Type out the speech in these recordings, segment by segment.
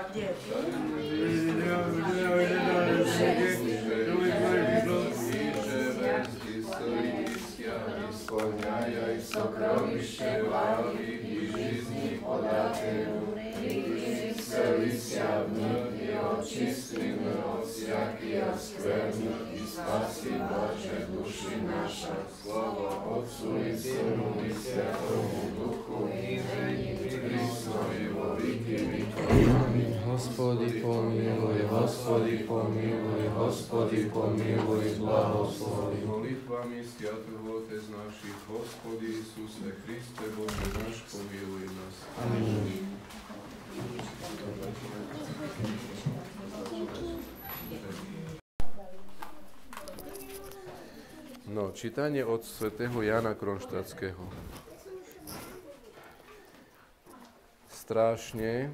Исполняя сокровище лавы и жизни подателю, и исцелися и очисти от всякия скверни, и спаси, Боже, души наша. Слава Отцу и Сыну и Святому Духу, и ныне и присно и во веки веков. Господи помилуj, Господи pomilуj, Господи pomilуj, blahoslovi. Молитвами святого Отец наших, Господи Иисусе Христе, Боже наш, помилуй нас. Аминь. No, čítanie od svätého Jana Kronštátského. Strašne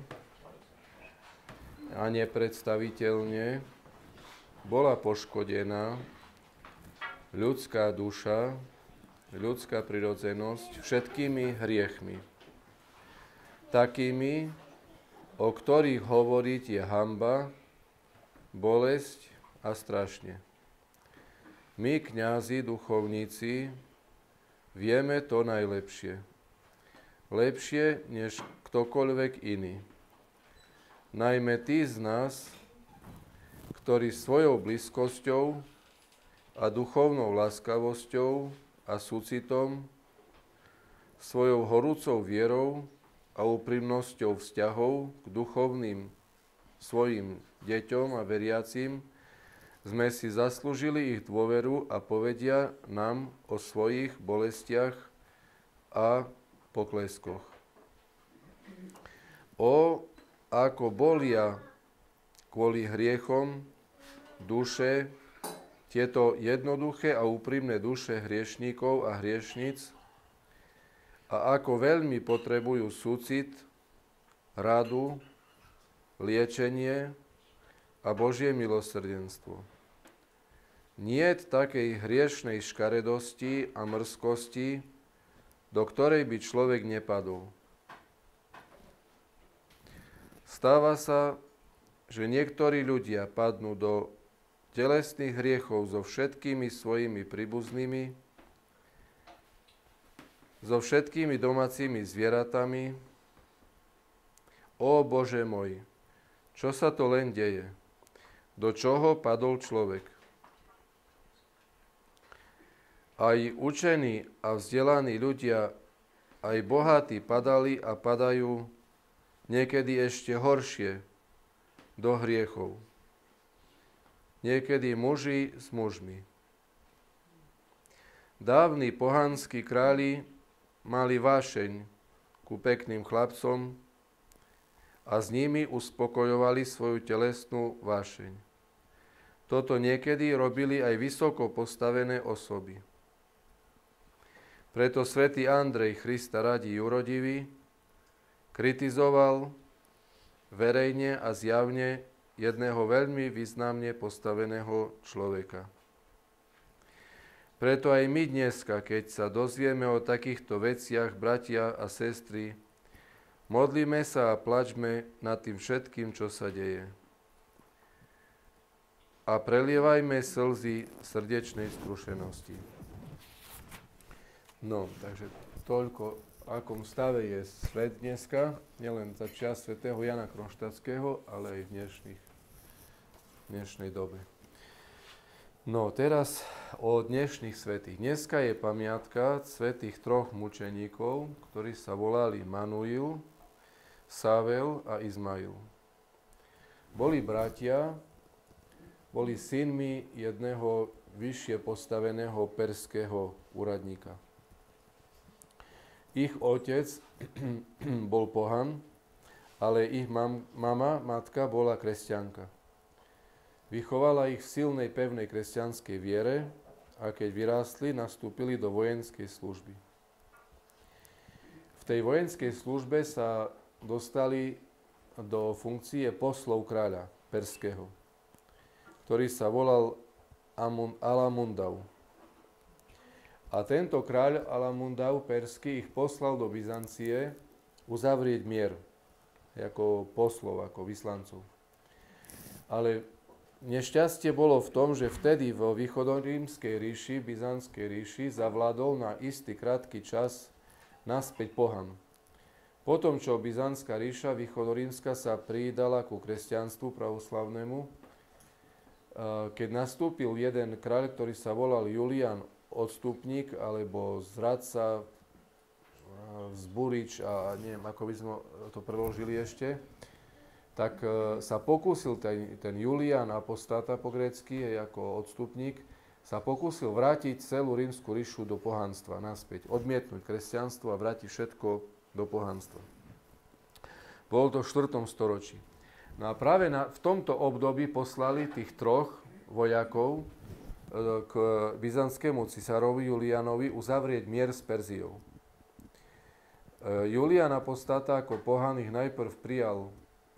a nepredstaviteľne bola poškodená ľudská duša, ľudská prirodzenosť všetkými hriechmi. Takými, o ktorých hovoriť je hanba, bolesť a strašne. My, kňazi, duchovníci, vieme to najlepšie. Lepšie než ktokoľvek iný. Najmä tí z nás, ktorí svojou blízkosťou a duchovnou láskavosťou a súcitom, svojou horúcou vierou a úprimnosťou vzťahov k duchovným svojim deťom a veriacim sme si zaslúžili ich dôveru a povedia nám o svojich bolestiach a pokleskoch. O, ako bolia kvôli hriechom duše, tieto jednoduché a úprimné duše hriešníkov a hriešnic, a ako veľmi potrebujú súcit, radu, liečenie a Božie milosrdenstvo. Niet takej hriešnej škaredosti a mrzkosti, do ktorej by človek nepadol. Stáva sa, že niektorí ľudia padnú do telesných hriechov so všetkými svojimi príbuznými, so všetkými domácimi zvieratami. Ó Bože môj, čo sa to len deje? Do čoho padol človek? Aj učení a vzdelaní ľudia, aj bohatí padali a padajú niekedy ešte horšie do hriechov. Niekedy muži s mužmi. Dávni pohanskí králi mali vášeň ku pekným chlapcom a s nimi uspokojovali svoju telesnú vášeň. Toto niekedy robili aj vysoko postavené osoby. Preto svätý Andrej, Krista radí jurodivý, kritizoval verejne a zjavne jedného veľmi významne postaveného človeka. Preto aj my dneska, keď sa dozvieme o takýchto veciach, bratia a sestry, modlíme sa a plačme nad tým všetkým, čo sa deje. A prelievajme slzy srdečnej skrušenosti. No, takže toľko, v akom stave je svet dneska, nielen za čas svätého Jana Kronštátského, ale aj v dnešnej dobe. No, teraz o dnešných svätých. Dneska je pamiatka svätých troch mučeníkov, ktorí sa volali Manuil, Savel a Izmail. Boli bratia, boli synmi jedného vyššie postaveného perského úradníka. Ich otec bol pohan, ale ich matka bola kresťanka. Vychovala ich v silnej, pevnej kresťanskej viere a keď vyrástli, nastúpili do vojenskej služby. V tej vojenskej službe sa dostali do funkcie poslov kráľa perského, ktorý sa volal Alamundau. A tento kráľ Alamundau perský ich poslal do Byzancie uzavrieť mier. ako poslov, ako vyslancov. Ale nešťastie bolo v tom, že vtedy vo východorímskej ríši, Byzantskej ríši, zavládol na istý krátky čas naspäť pohan. Potom, čo Byzantská ríša, východorímska, sa pridala ku kresťanstvu pravoslavnému, keď nastúpil jeden kráľ, ktorý sa volal Julian Odstupník, alebo zradca, vzburič, a neviem, ako by sme to preložili ešte, tak sa pokúsil ten Julian Apostáta po grécky, ako odstupník, sa pokúsil vrátiť celú rímsku ríšu do pohanstva naspäť, odmietnúť kresťanstvo a vrátiť všetko do pohanstva. Bolo to v 4. storočí. No a práve v tomto období poslali tých 3 vojakov k byzantskému cisárovi Julianovi uzavrieť mier s Perziou. Julian Apostáta ako pohan ich najprv prijal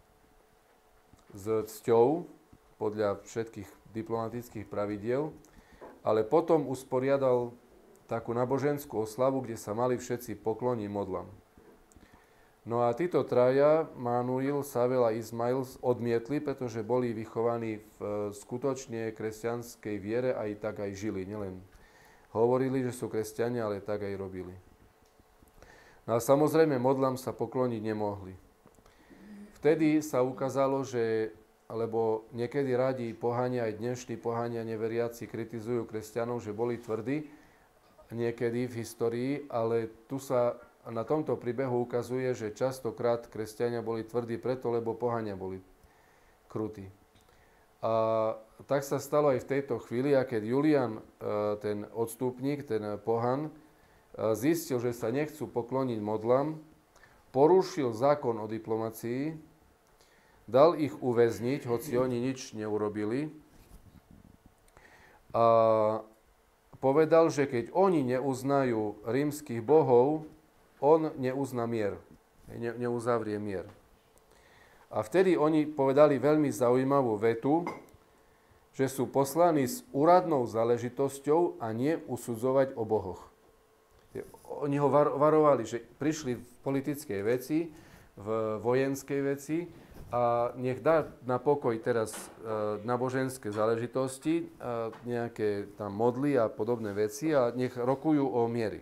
s cťou podľa všetkých diplomatických pravidiel, ale potom usporiadal takú náboženskú oslavu, kde sa mali všetci pokloniť modlám. No a títo traja, Manuil, Savel a Izmail, odmietli, pretože boli vychovaní v skutočne kresťanskej viere a aj tak aj žili. Nielen hovorili, že sú kresťania, ale tak aj robili. No a samozrejme modlám sa pokloniť nemohli. Vtedy sa ukázalo, že, lebo niekedy radi pohania, aj dnešní pohania neveriaci kritizujú kresťanov, že boli tvrdí niekedy v histórii, ale tu sa na tomto príbehu ukazuje, že častokrát kresťania boli tvrdí preto, lebo pohania boli krutí. A tak sa stalo aj v tejto chvíli, a keď Julian, ten odstupník, ten pohan, zistil, že sa nechcú pokloniť modlám, porušil zákon o diplomácii, dal ich uväzniť, hoci oni nič neurobili, a povedal, že keď oni neuznajú rímskych bohov, on neuzná mier, neuzavrie mier. A vtedy oni povedali veľmi zaujímavú vetu, že sú poslaní s úradnou záležitosťou a nie usudzovať o bohoch. Oni ho varovali, že prišli v politickej veci, v vojenskej veci a nech dá na pokoj teraz náboženské záležitosti, nejaké tam modly a podobné veci a nech rokujú o miery.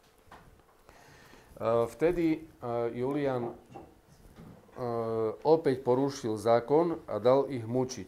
Vtedy Julian opäť porušil zákon a dal ich mučiť.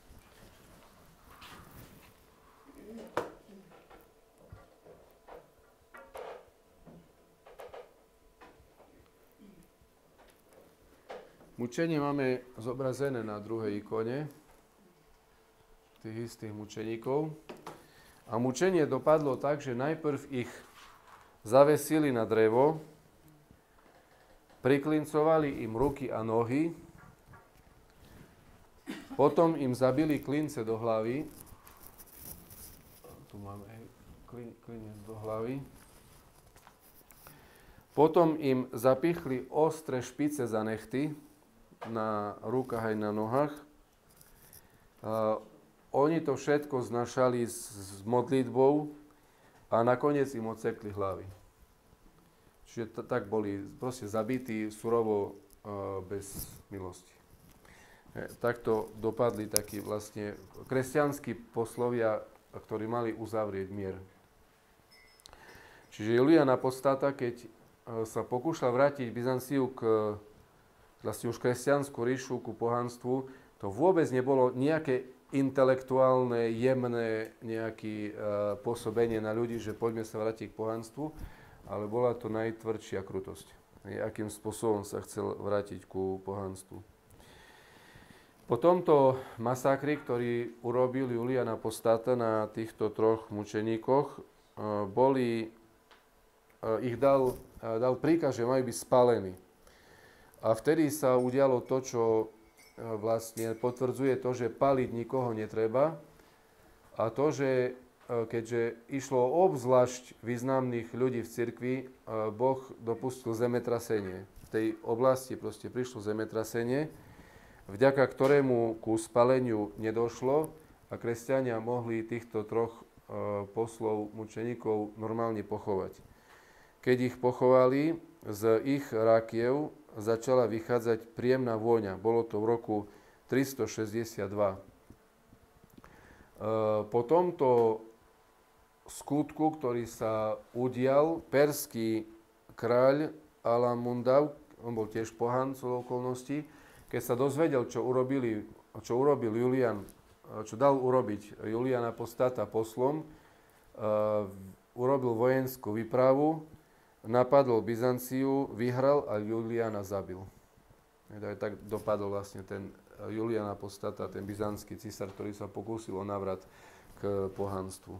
Mučenie máme zobrazené na druhej ikone tých istých mučeníkov. A mučenie dopadlo tak, že najprv ich zavesili na drevo, priklincovali im ruky a nohy, potom im zabili klince do hlavy. Tu máme klinec do hlavy. Potom im zapichli ostré špice za nechty na rukách aj na nohách. Oni to všetko znašali s modlitbou a nakoniec im odsekli hlavy. Čiže tak boli proste zabití surovo, bez milosti. Takto dopadli takí vlastne kresťanskí poslovia, ktorí mali uzavrieť mier. Čiže Julian Apostáta, keď sa pokúšal vrátiť Byzanciu k vlastne už kresťanskú ríšu, ku pohanstvu, to vôbec nebolo nejaké intelektuálne, jemné nejaké pôsobenie na ľudí, že poďme sa vrátiť k pohanstvu, ale bola to najtvrdšia krutosť. Akým spôsobom sa chcel vrátiť ku pohanstvu. Po tomto masakri, ktorý urobil Julian Apostáta na týchto 3 mučeníkoch, ich dal príkaz, že majú byť spálení. A vtedy sa udialo to, čo vlastne potvrdzuje to, že paliť nikoho netreba, a to, že keďže išlo o obzvlášť významných ľudí v cirkvi, Boh dopustil zemetrasenie. V tej oblasti proste prišlo zemetrasenie, vďaka ktorému ku spaleniu nedošlo a kresťania mohli týchto 3 poslov mučeníkov normálne pochovať. Keď ich pochovali, z ich rakiev začala vychádzať príjemná vôňa. Bolo to v roku 362. Po tomto skutku, ktorý sa udial, perský kráľ Al-Mundav, on bol tiež pohan z okolností, keď sa dozvedel, čo urobil Julian, čo dal urobiť Julian Apostata poslom, urobil vojenskú výpravu, napadol Byzanciu, vyhral a Juliana zabil. Tak dopadol vlastne ten Julian Apostata, ten byzantský císar, ktorý sa pokúsil o návrat k pohanstvu.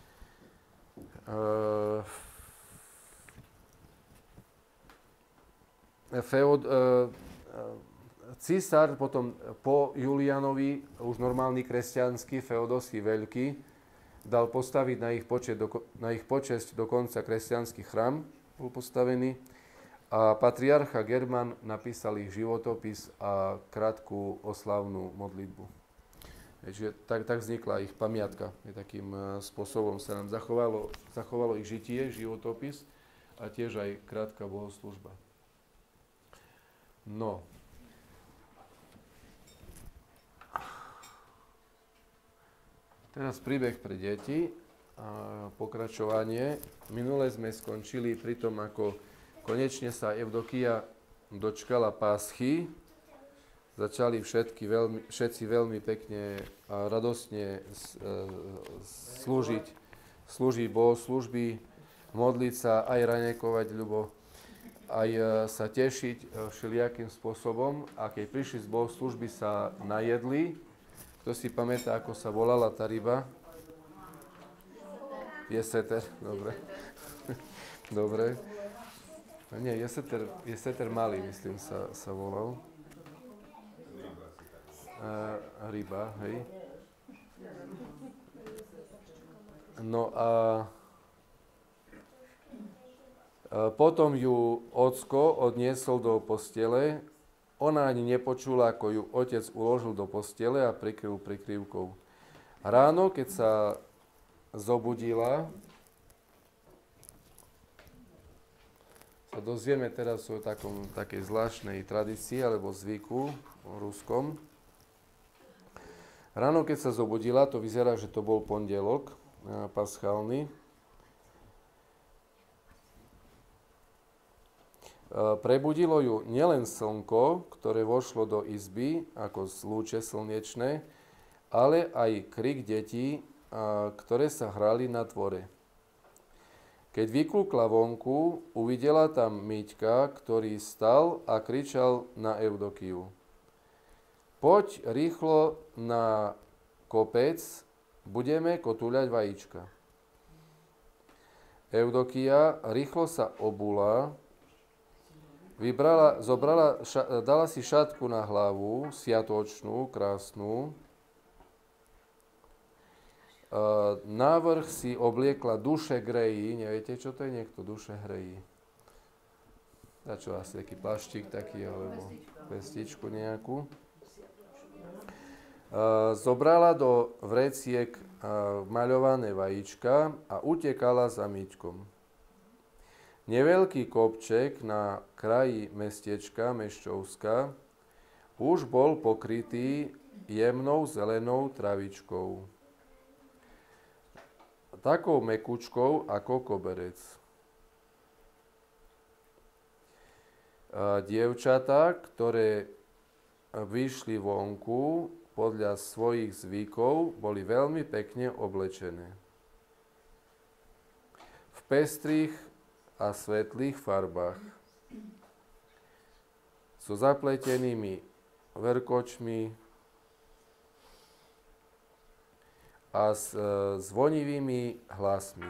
Císar potom po Julianovi, už normálny kresťanský, Feodosí Veľký, dal postaviť na ich počesť dokonca kresťanský chrám, bol postavený. A patriarcha German napísal ich životopis a krátku oslavnú modlitbu. Takže tak vznikla ich pamiatka. Takým spôsobom sa nám zachovalo ich žitie, životopis a tiež aj krátka bohoslúžba. No. Teraz príbeh pre deti a pokračovanie. Minule sme skončili pri tom, ako konečne sa Evdokia dočkala Páschy. Začali všetci veľmi pekne a radostne slúžiť bohoslúžby, modliť sa, aj raňajkovať ľubo, aj sa tešiť všelijakým spôsobom. A keď prišli z bohoslúžby, sa najedli. Kto si pamätá, ako sa volala tá ryba? Jeseter, dobre. Dobre. Nie, Jeseter malý, myslím, sa volal. Ryba, hej. No a potom ju ocko odniesol do postele. Ona ani nepočula, ako ju otec uložil do postele a prikryl prikrývkou. Ráno, keď sa zobudila, sa dozvieme teraz o takej zvláštnej tradícii alebo zvyku ruskom. Ráno, keď sa zobudila, to vyzerá, že to bol pondelok paschálny. Prebudilo ju nielen slnko, ktoré vošlo do izby ako lúče slnečné, ale aj krik detí, ktoré sa hrali na dvore. Keď vykúkla vonku, uvidela tam Míťka, ktorý stal a kričal na Evdokiu. Poď rýchlo na kopec, budeme kotúľať vajíčka. Evdokia rýchlo sa obula, dala si šatku na hlavu, sviatočnú, krásnu. Návrh si obliekla duše grejí. Neviete, čo to je? Niekto duše grejí. A čo, asi taký plaštík taký, alebo vestičku nejakú. Zobrala do vreciek maľované vajíčka a utekala za Míťkom. Neveľký kopček na kraji mestečka Meščovska už bol pokrytý jemnou zelenou travičkou. Takou mekučkou ako koberec. Dievčatá, ktoré vyšli vonku podľa svojich zvykov, boli veľmi pekne oblečené. V pestrých a svetlých farbách. So zapletenými verkočmi a s zvonivými hlasmi.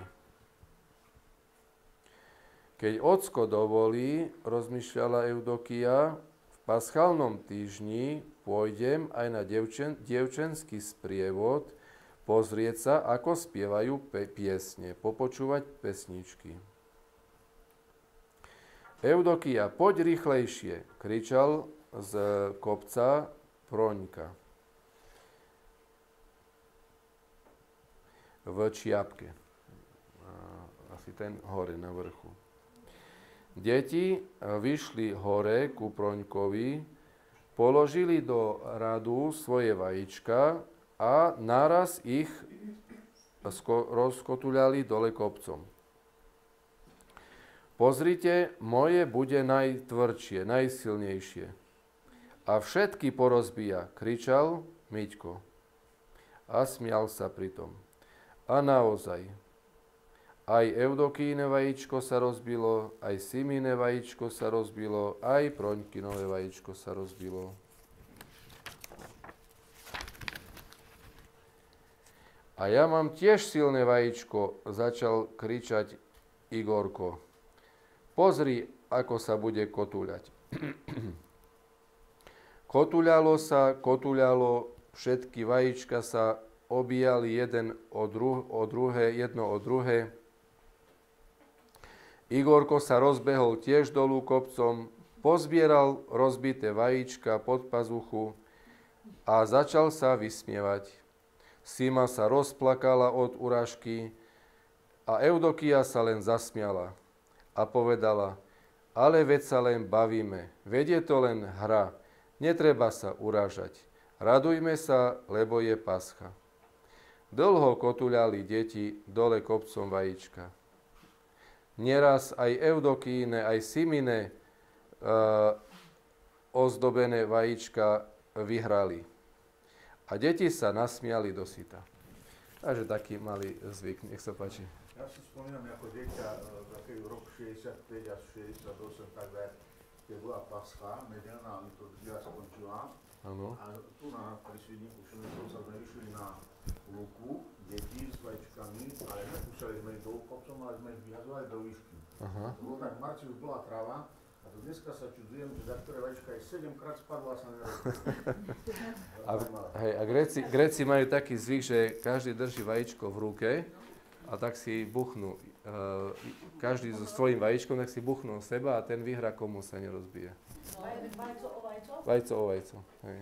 Keď ocko dovolí, rozmýšľala Evdokia, v paschálnom týždni pôjdem aj na dievčenský sprievod, pozrieť sa, ako spievajú piesne, popočúvať pesničky. Evdokia, poď rýchlejšie, kričal z kopca Proňka v čiapke. Asi ten hore na vrchu. Deti vyšli hore ku Proňkovi, položili do radu svoje vajíčka a naraz ich rozkotuľali dole kopcom. Pozrite, moje bude najtvrdšie, najsilnejšie. A všetky porozbíja, kričal Miťko. A smial sa pritom. A naozaj, aj Eudokíne vajíčko sa rozbilo, aj Simine vajíčko sa rozbilo, aj Proňkinové vajíčko sa rozbilo. A ja mám tiež silné vajíčko, začal kričať Igorko. Pozri, ako sa bude kotúľať. Kotúľalo, všetky vajíčka sa obíjali jedno o druhé. Igorko sa rozbehol tiež dolu kopcom, pozbieral rozbité vajíčka pod pazuchu a začal sa vysmievať. Sima sa rozplakala od urážky a Eudokia sa len zasmiala a povedala, ale veď sa len bavíme, veď je to len hra, netreba sa urážať. Radujme sa, lebo je Pascha. Dlho kotúľali deti dole kopcom vajíčka. Neraz aj Eudokíne, aj Simine ozdobené vajíčka vyhrali. A deti sa nasmiali do syta. Takže taký malý zvyk, nech sa páči. Ja si spomínam ako dieťa, taký rok 65 až 68, takže keď bola Pascha, nedelná liturgia sa končila. Áno. A tu pri Svidníku Šemetovca sme išli na lúku, deti s vajíčkami, ale nepúšťali sme ich dolu kopcom, ale sme ich vyhazovali do výšky. Aha. To bolo tak, v marci už bola tráva, a to dneska sa čudujem, že za ktoré vajíčka aj 7-krát spadlo a sa nerobí. A Gréci majú taký zvyk, že každý drží vajíčko v ruke a tak si buchnú. Každý so svojím vajíčkom, tak si buchnú seba a ten vyhrá, komu sa nerozbije. Vajco o vajco. Hej.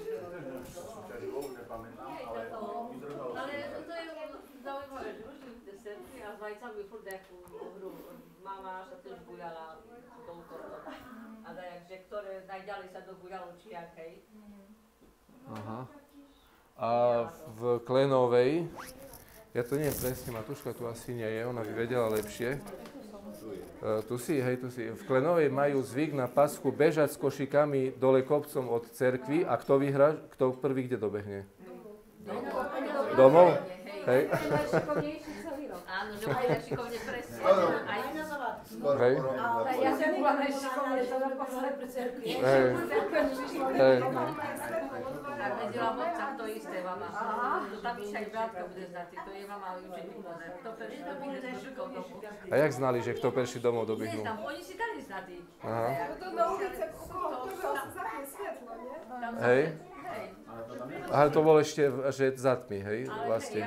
Ale to je zaujímavé, že už deserty a s vajcami furt nejakú hru. Mama sa tiež guľala touto a dajak, že ktoré najďalej sa doguľalo či jakej. Aha. A v Klenovej, ja to neviem presne, Matuška tu asi nie je, ona by vedela lepšie. Tu si. V Klenovej majú zvyk na Paschu bežať s košikami dole kopcom od cerkvy a kto vyhrá, kto prvý kde dobehne? Domov? Hej. Áno, že bude šikovne presne. Aj na zavadku. Hej. Ja som bola najšikovne, to naposledy pri cerkvi. Hej. Hej. Tak vedela mobca, to isté, mama. To tam ešte aj brátka bude znať, to je mama učení pozor. Kto prvý dobíde z košikov domov. A jak znali, že kto prvší domov dobehnú? Nie, tam oni si dali znatý. Aha. To na ulice, koho sa zapne svetlo, nie? Hej. Aha, to bolo ešte, že za tmy, hej, vlastne.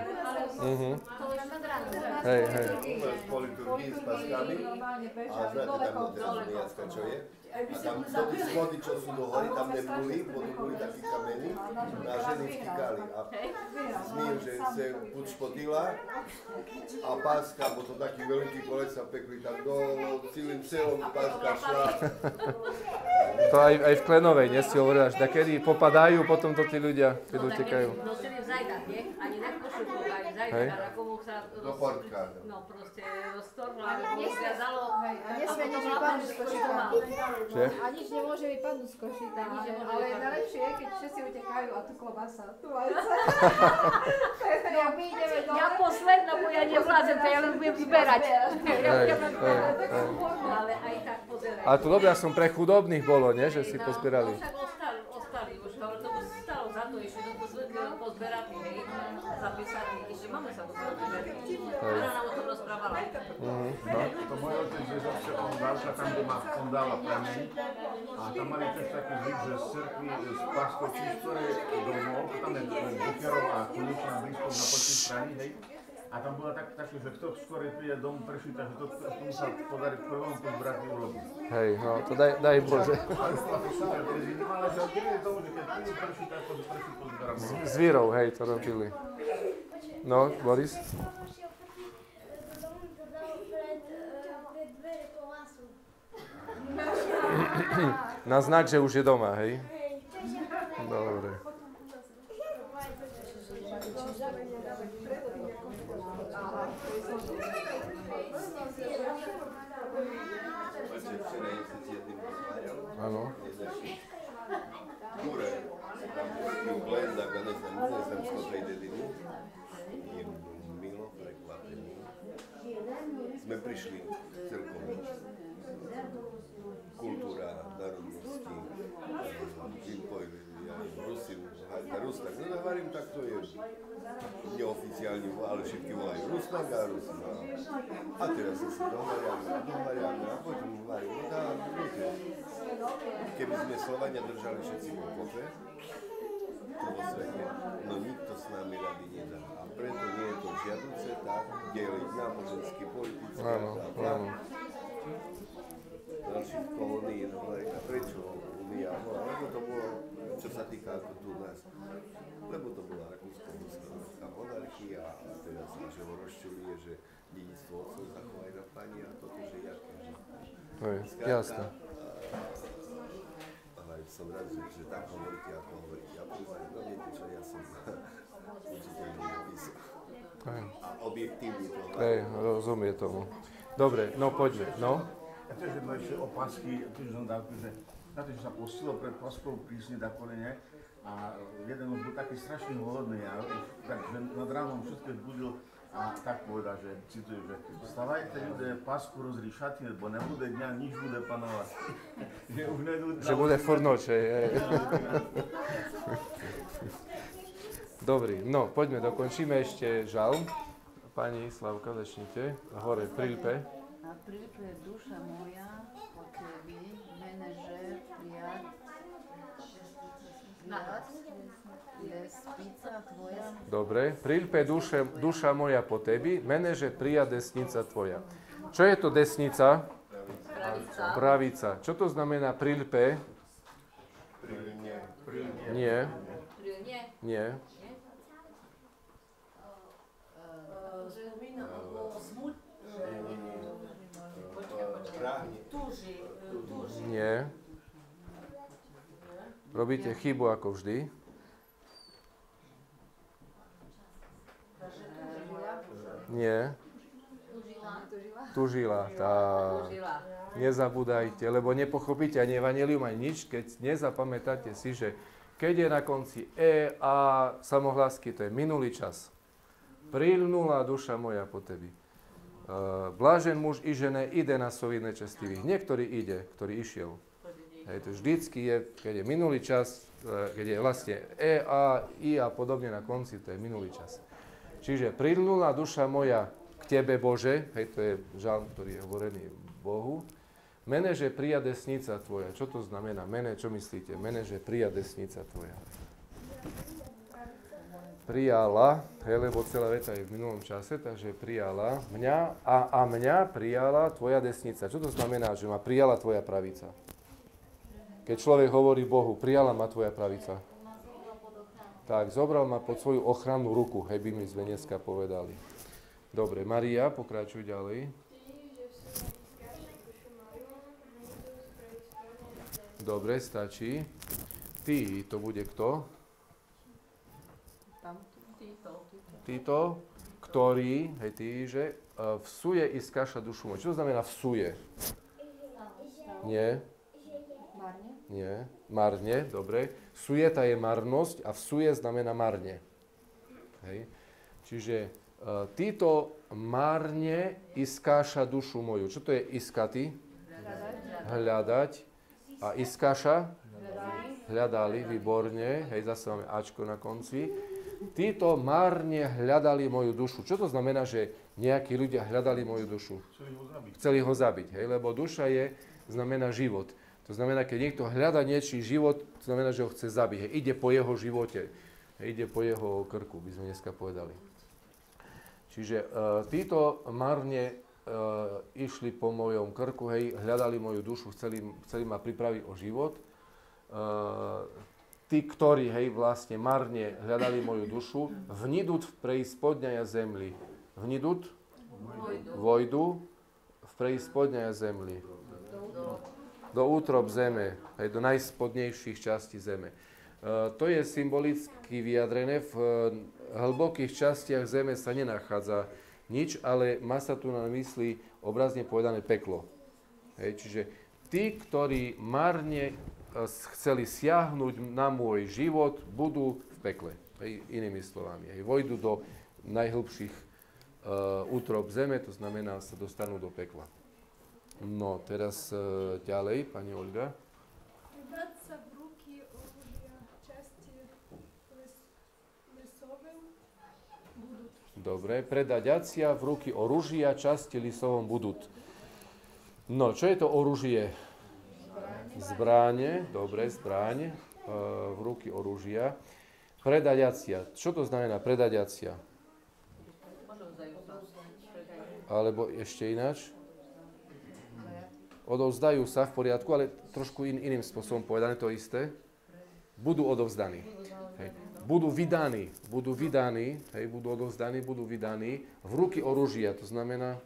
Hej, hej. Po liturgii s paskami a znáte tam teraz Miacka, čo je? A tam to tí schody, čo sú do hory, tam neboli, potom boli takí kameny a ženy vtýkali. A smím, že sa špotila a páska, bo to taký veľký kolec sa pekli, tak do celým celom páska šla. To aj v Klenovej, nie si hovorila, že takedy popadajú potom to tí ľudia, keď utekajú. Nosili v zajdách, nie? Ani na košukoch, aj v zajdách, ale komu sa Do portka. no proste roztorlo, alebo rozviazalo. A nesmie nič vypadnúť z košíka. Že? A nič nemôže vypadnúť z košíka, ale najlepšie je, keď všetci utekajú a tu klobasa, tu vajce. No, my ideme dole. Ja posledná, bo ja nevládzem, to ja len budem zberať. Ale aj tak pozeraj. A to dobré, som pre chudobných bolo, nie? Že si pozbierali. No však ostali už, ale to by stalo za to, ešte to pozberaný, hej, zapísaný, ešte máme sa pozberaný. Ona nám o tom rozprávala. To môj otec je zase ondálka, tam, kde on dáva prameň. A tam mali tiež taký zvyk, že z cerkvy, z pastočí, ktoré domov, tam je Bucherová a Konečná blízko na počtej strane, hej. A tam bola také, že kto skôr príde domov prešiť, takže to sa podarí prvom pozbrať úlohu. Hej, no, to daj Bože. Ale to ako super prezident, ale že odkedy je tomu, že keď príde prešiť, tak prešiť pozberám. S vírou, hej, to robili. No, Boris? Naznač, že už je doma, hej? Dobre. Áno. Sme prišli celkom kultúra, národnosti, Rusnak. No hovorím, tak to je neoficiálne, ale všetky volajú Rusnak a Rusnak. A teraz sa dohľadáme a potom hovorím, no tá, viete, keby sme Slovania držali všetci po kope, tu vo svete, no nikto s nami rady nedá. A preto nie je to žiaduce tak deliť náboženský, politický a ďalších kolónií, no a prečo Unia? No, lebo to bolo, čo sa týka ako tu nás, lebo to bola rakúsko-huskovská monarchia a teraz našeho rozčulie, že dedictvo otcov zachovajú na pani a toto, že jaké. Jasné. Ale som rád, že tak hovoríte, ako hovoríte. Ja priznám, no viete čo, ja som určite nepísal. A objektívne to hľadám. Rozumie tomu. Dobre, no poďme, no. Ja tiež jedno ešte o pásky, tiež som dal, že na to, že sa postilo pred Páskou prísne na kolene a jeden už bol taký strašne hladný a takže nad ránom všetko budil a tak povedal, že citujem, že vstavajte ľudia, Pásku rozri šaty, lebo nebude dňa, nič bude panovať. Že bude furnoče, Dobrý, no poďme, dokončíme ešte žalm. Pani Slavka, začnite. Hore, Prilpe. A Prilpe duša moja po tebi, meneže prijat, je spíca tvoja. Dobre, Prilpe duša moja po tebi, meneže prijat desnica tvoja. Čo je to desnica? Pravica. Čo to znamená Prilpe? Nie. Nie. Nie. Robíte chybu ako vždy. Nie. Tužila. Tá. Nezabúdajte, lebo nepochopíte ani evanjelium, ani nič, keď nezapamätáte si, že keď je na konci a samohlásky, to je minulý čas. Prilnula duša moja po tebi. Blážen muž i žene ide na sovidné čestivých. Niektorý ide, ktorý išiel. Hej, to vždycky je, keď je minulý čas, keď je vlastne i a podobne na konci, to je minulý čas. Čiže prilnula duša moja k tebe, Bože, hej, to je žalm, ktorý je hovorený Bohu. Mene, že prija desnica tvoja. Čo to znamená? Mene, čo myslíte? Mene, že prija desnica tvoja. Prijala, hej, lebo celá veta je v minulom čase, takže prijala mňa a mňa prijala tvoja desnica. Čo to znamená, že ma prijala tvoja pravica? Keď človek hovorí Bohu, prijala ma tvoja pravica. Tak, zobral ma pod svoju ochrannú ruku, hej, by mi sme dneska povedali. Dobre, Maria, pokračuj ďalej. Dobre, stačí. Ty, to bude kto? Títo, ktorý, hej, ty, že vsuje i skáša dušu moju. Čo to znamená vsuje? Nie. Marne? Nie. Marne, dobre. Sujeta je marnosť a vsuje znamená marne. Hej. Čiže títo marne iskáša dušu moju. Čo to je iskati? Hľadať. A iskáša? Hľadali, výborne. Hej, zase máme Ačko na konci. Títo marne hľadali moju dušu. Čo to znamená, že nejakí ľudia hľadali moju dušu? Chceli ho zabiť. Hej? Lebo duša znamená život. To znamená, keď niekto hľada niečí život, to znamená, že ho chce zabiť. Hej? Ide po jeho živote. Hej? Ide po jeho krku, by sme dneska povedali. Čiže títo marne išli po mojom krku, hej, hľadali moju dušu, chceli ma pripraviť o život. Tí, ktorí, hej, vlastne marne hľadali moju dušu, vnidut v preispodňaja zemli. Vnidut? Vojdu v preispodňaja zemli. Do útrob zeme, hej, do najspodnejších častí zeme. To je symbolicky vyjadrené. V hlbokých častiach zeme sa nenachádza nič, ale má sa tu na mysli obrazne povedané peklo. Hej, čiže tí, ktorí marne chceli siahnuť na môj život, budú v pekle. Hej, inými slovami. Hej, vojdu do najhlbších útrob zeme, to znamená, sa dostanú do pekla. No, teraz ďalej, pani Olga. Dať sa v ruky oružia časti lisovým budут. Dobre, predať Acia v ruky oružia časti lisovom budut. No, čo je to oružie? Zbráne, dobre, zbráň v ruky oružia. Predať Acia. Čo to znamená predať Acia? Alebo ešte ináč? Odovzdajú sa v poriadku, ale trošku iným spôsobom povedané to isté. Budú odovzdaní. Hej. Budú vydaní, hej, budú odovzdaní, budú vydaní v ruky oružia, to znamená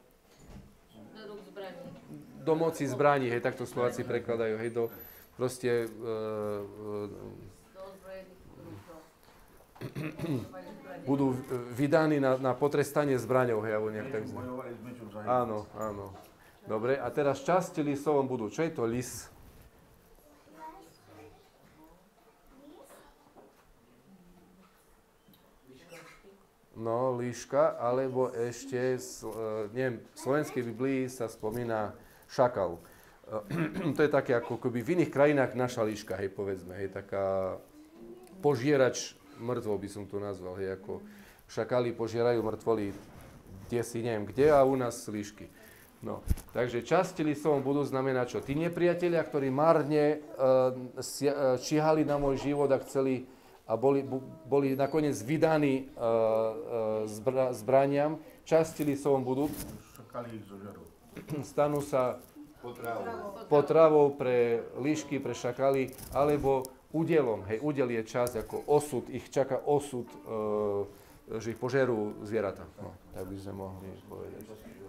do moci zbraní, hej, takto Slováci prekladajú, hej, do proste budú vydaní na potrestanie zbraňou, hej, alebo nejak tak. Áno, áno. Dobre, a teraz časti lisovom budú. Čo je to lis? No, líška, alebo ešte, neviem, v slovenskej Biblii sa spomína šakal. To je také, ako keby v iných krajinách naša líška, hej, povedzme, hej, taká požierač mŕtvol by som to nazval, hej, ako šakali požierajú mŕtvoly si neviem kde, a u nás líšky. No, takže časti lisovom budú znamená čo? Tí nepriatelia, ktorí marne číhali na môj život a chceli a boli nakoniec vydaní zbraniam, časti lisovom budú, stanú sa potravou pre líšky, pre šakaly, alebo údelom. Hej, údel je čas ako osud, ich čaká osud, že ich požerú zvieratá. No, tak by sme mohli povedať.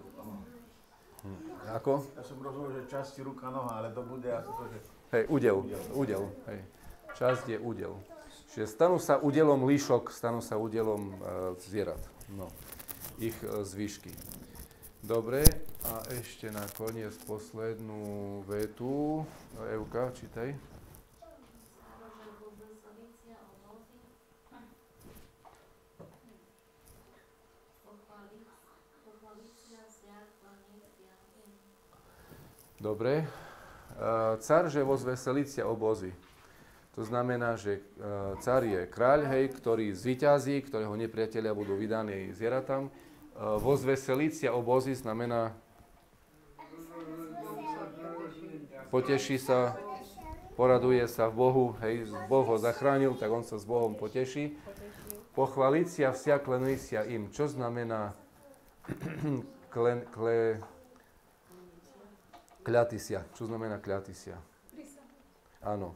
Ako? Ja som rozumel, že časti ruka, noha, ale to bude asi to, že... Hej, údel. Hej. Časť je údel. Čiže stanú sa údelom líšok, stanú sa údelom zvierat. No, ich zvyšky. Dobre, a ešte nakoniec poslednú vetu. Evka, čítaj. Dobre. Car, že vozveselicia obozy. To znamená, že car je kráľ, hej, ktorý zvíťazí, ktorého nepriatelia budú vydaní zvieratám. Vozveselicia obozy znamená poteší sa, poraduje sa v Bohu, hej, Boh ho zachránil, tak on sa s Bohom poteší. Pochvalícia vsiaklenisia im. Čo znamená kľatisia? Čo znamená kľatisia? Áno.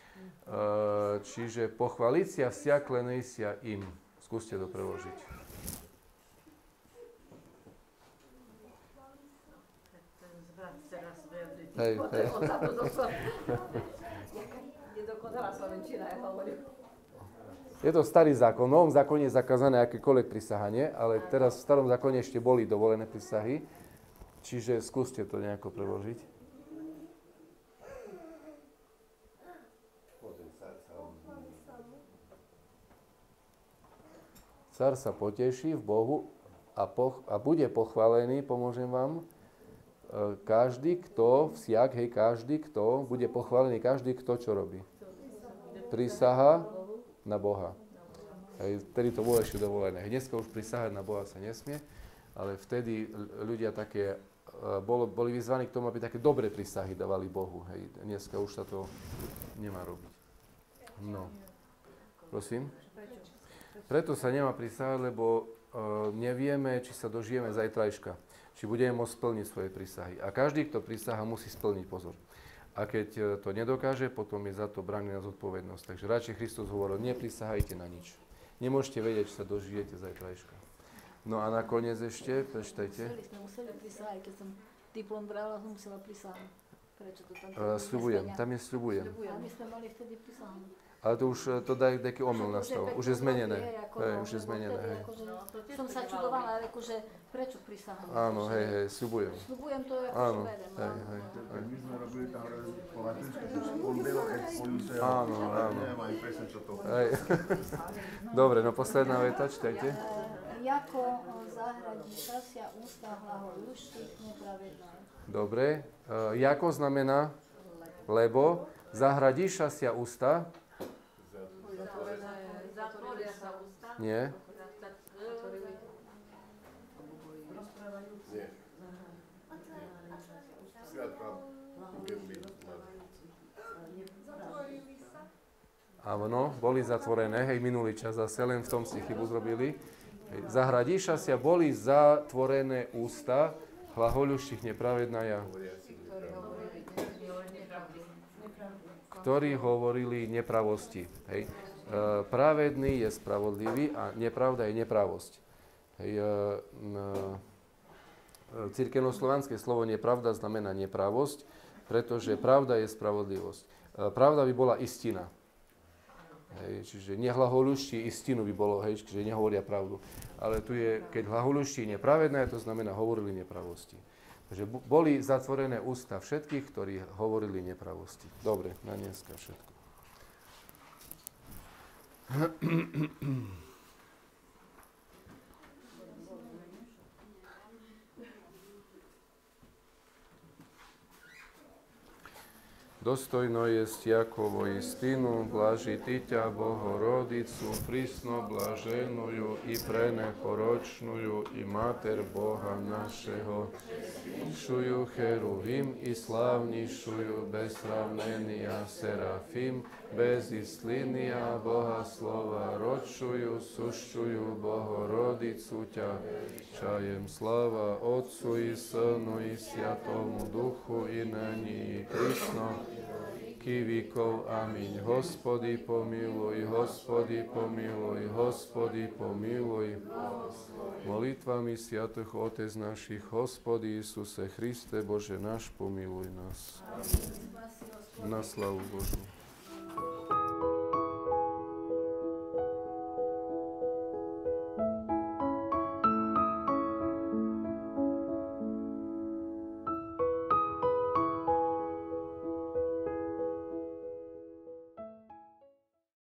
Čiže pochvalícia vsiaklenisia im. Skúste to preložiť. Hej. Nedokonalá slovenčina, ja hovorím. Je to starý zákon. V Novom zákone je zakázané akékoľvek prisahanie, ale teraz v starom zákone ešte boli dovolené prisahy. Čiže skúste to nejako preložiť. Car sa poteší v Bohu a bude pochválený, pomôžem vám, každý, kto, každý, kto, bude pochválený každý, kto čo robí. Prisaha na Boha. Hej, vtedy to bolo ešte dovolené. Dneska už prisahať na Boha sa nesmie, ale vtedy ľudia také, boli vyzvaní k tomu, aby také dobré prísahy dávali Bohu. Hej, dneska už sa to nemá robiť. No. Prosím? Preto sa nemá prisahať, lebo nevieme, či sa dožijeme zajtrajška. Či budeme môcť splniť svoje prísahy. A každý, kto prísaha, musí splniť, pozor. A keď to nedokáže, potom je za to braný na zodpovednosť. Takže radšej Kristus hovoril, neprisahajte na nič. Nemôžete vedieť, či sa dožijete zajtrajška. No a nakoniec ešte, prečtajte. Museli prisahať, keď som diplom brala, som musela prisahať. Prečo to tam Sľubujem, tam je sľubujem. A my sme mali vtedy prísahu. Ale to už, to daj taký omyl nastal. Už je zmenené. Hej, už je lebo zmenené, vtedy hej. akože som sa čudovala, akože prečo prísahám? Áno, hej, sľubujem. Sľubujem to, ako Áno, berem. hej. My sme robili tam po latinsku, že spondilo et polluceo. Áno, áno. Neviem ani presne, čo to. Hej. Dobre, no posledná veta, čítajte. Jako zahradí šasia ústa hlahoľuštých nepravedná. Dobre. Jako znamená lebo. Zahradí šasia ústa. Zatvoria sa ústa. Nie. Nie. Sviatka uviedli Zatvorili sa. Áno, boli zatvorené, hej, minulý čas zase, len v tom si chybu zrobili. Hej, zahradí šasia boli zatvorené ústa hlahoľuštých nepravedná ja. Ktorí hovorili nepravosti. Hej. Pravedný je spravodlivý a nepravda je nepravosť. Hej, cirkevnoslovanské slovo nepravda znamená nepravosť, pretože pravda je spravodlivosť. Pravda by bola istina. Hej, čiže nehlahoľuští istinu by bolo, hej, čiže nehovoria pravdu. Ale tu je, keď hlahoľuští nepravedné, to znamená hovorili nepravosti. Takže boli zatvorené ústa všetkých, ktorí hovorili nepravosti. Dobre, na dneska všetko. Dostojno jest Jakovo istinu, blažiti ťa Bohorodicu, prísno blaženuju i preneporočnuju i Mater Boha našeho, šuju Cheruvim i slávnišuju bezsravnenia Serafim, bez istlinia Boha slova ročuju, sušťuju Bohorodicu ťa, čajem slava Otcu i Synu i Sviatomu Duchu i nyní i prísno, Kivikov, amin. Hospody pomiluj, Hospody pomiluj, Hospody pomiluj. Molitvami sviatých Otec našich, Hospody Isuse Christe, Bože náš, pomiluj nás. Na slavu Božu.